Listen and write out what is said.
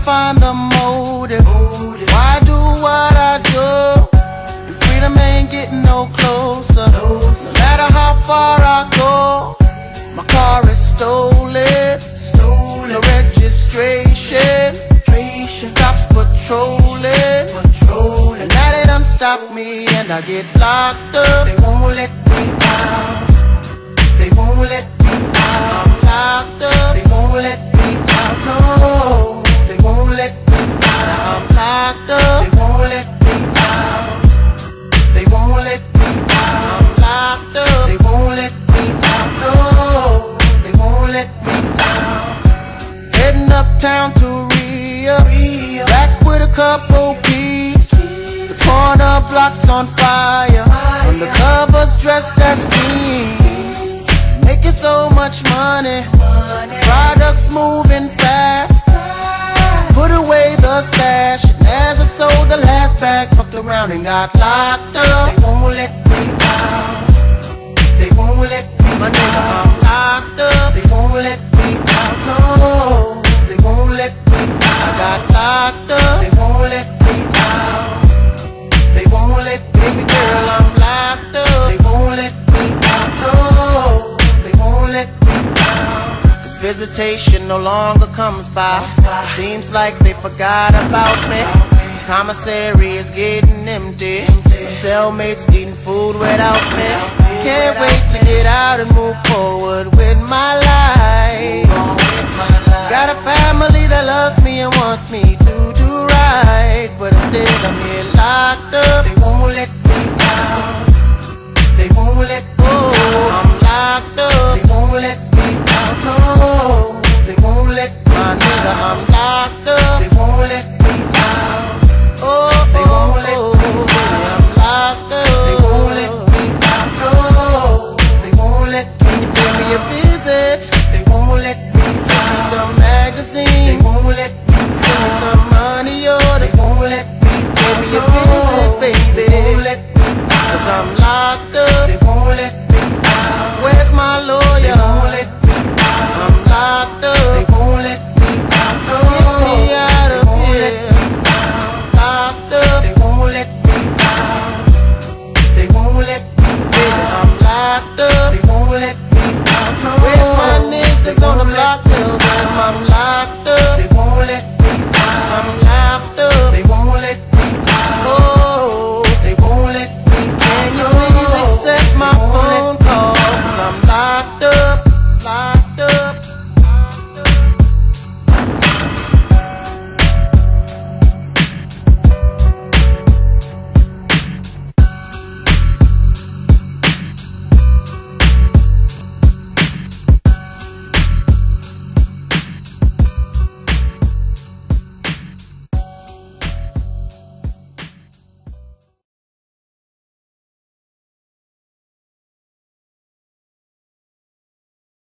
find the motive. Why do what I do? And freedom ain't getting no closer. No matter how far I go, my car is stolen. No registration. Cops patrolling. And now they done stop me and I get locked up. They won't let me out. They won't let me out. I'm locked up. They won't let me out. No, they won't let me out. I'm locked up. They won't let me out. They won't let me out. I'm locked up. They won't let me out. No, they won't let me out. Heading uptown to Rio, back with a couple peeps. The corner block's on fire. Undercovers dressed as fiends, making so much money. Products moving fast. Put away the stash, and as I sold the last bag, fucked around and got locked up. They won't let me out. They won't let me out. My nigga, I'm locked up. They won't let me out. No, they won't let me out. I got locked up. They won't let me out. They won't let me, baby girl, I'm locked up. They won't let me out. No, they won't let me out. Cause visitation no longer comes by. Seems like they forgot about me. Commissary is getting empty. My cellmates eating food without me. Can't wait to get out and move forward with my life. Got a family that loves me and wants me to do right, but instead I'm here locked up. They won't let me out. They won't let me out. I'm locked up. They won't let me out. No, they won't let me out. My nigga, I'm locked up. They won't let me out. Oh, they won't let me out. I'm locked up. They won't let me out. No, they won't let me. Can you pay me a visit? They won't let me. Send me some magazines. They won't let me. Send me some money orders. They won't let me. Pay me a visit, baby. They won't let me out. Cause I'm locked up. They won't let me out. Where's my lawyer? They won't let me out. I'm locked up. They won't let me out. No, get me out of here. Locked up. They won't let me out. They won't let me out. I'm locked up. They won't let me out. No. Where's my niggas on the lockdown?